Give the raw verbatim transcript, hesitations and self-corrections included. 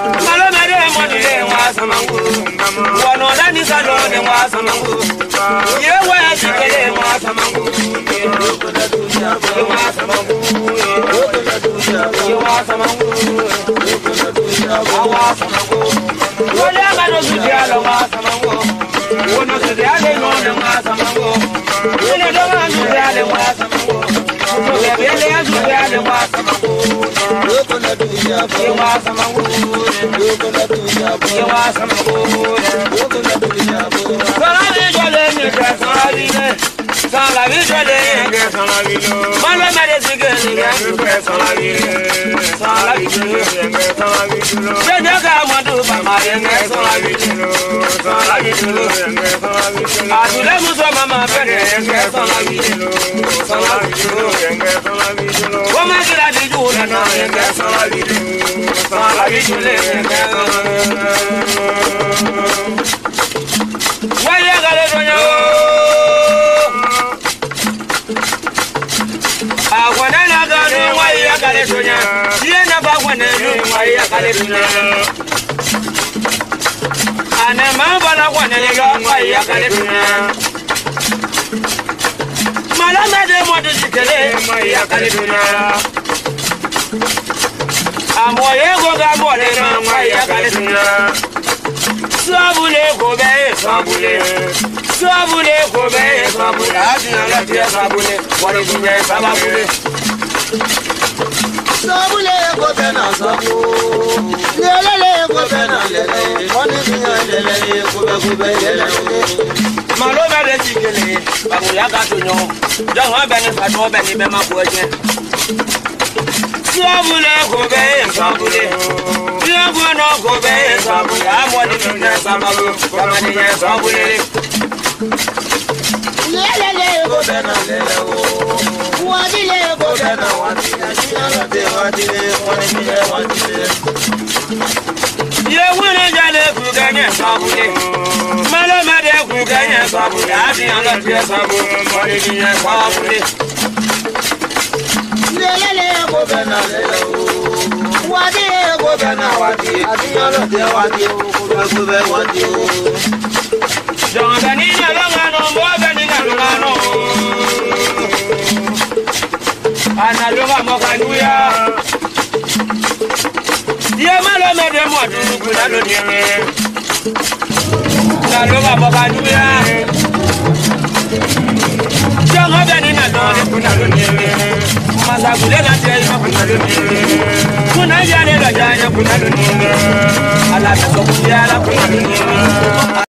Malo mere mo di le wa samangu. Wono da ni salo ne wa samangu. Ye wa ji kele wa samangu. Ye wa samangu. Ye wa samangu. Wa samangu. Wala ga no su dia lo wa samangu. Wono su dia le no ne wa samangu. Ile do ga su dia le wa samangu. Ye bele ya su dia le wa samangu. Ye wa samangu. Ye wa samangu. Sala vi jole ni ke sala vi ne. Sala vi jole ke sala vi lo. Malo mere sige ni ke sala vi ne. Sala vi jole ke sala vi lo. Je je ka mo du ba ma ye ke sala vi lo. Sala vi lo ke sala vi lo. Adule mu so mama pe ne ke sala vi lo. Sala vi lo ke sala vi lo. Wo ma kira di ju na na ke sala vi lo. Sala vi jole ke sala vi lo. Waya gale donya agwana na gale waya gale donya yena bagwana waya gale donya ana mamba na gwana lega waya gale donya malama de modu sikele waya gale donya amoye go ga mole na waya gale donya Sabule kobe, sabule, sabule kobe, sabule. Adina la tia sabule, wale dunya sabule. Sabule kobe na sabu, lele kobe na lele, wale dunya lele kobe kobe lele. Malo bale sikele, babu ya katunyo, jangan bani fatwa bani bema kuaje. Sabule kobe, sabule. Sabule kobe, sabule. Amwani dunya sabule, kamani ya sabule. Lele kobe na lele o, wadile kobe na wadile, shina te wadile, wadile wadile. Ye wune jale kuganye sabule, malo made kuganye sabule. Adi anga te sabule, wadi dunya sabule. Lele kobe na lele o. Wadi kobe na wadi, adiyalo te wadi o, kobe kobe wadi o. Jonga ni na longa no, moga ni na longa no. Ana longa moga nuya. Ye malo me de mo du kuna lo ni me. Na longa moga nuya. Jonga ni na longa kuna lo ni me. Masagule na te yo kuna lo ni me. Kuna ya ne lo ja yo kuna lo ni me. Ala me so kuna la kuna lo ni me.